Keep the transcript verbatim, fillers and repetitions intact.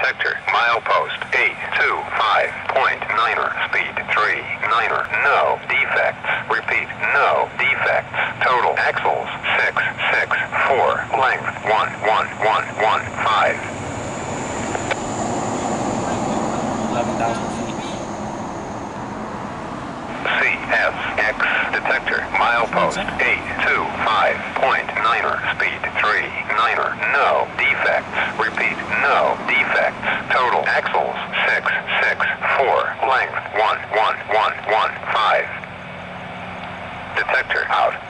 Detector, milepost eight two five point niner, speed three niner, no defects. Repeat, no defects. Total axles six six four, length one one one one five. eleven thousand feet. C S X detector, milepost eight two five point niner, speed three niner, no defects. Repeat, no defects. Total axles six six four, length one one one one five. Detector out.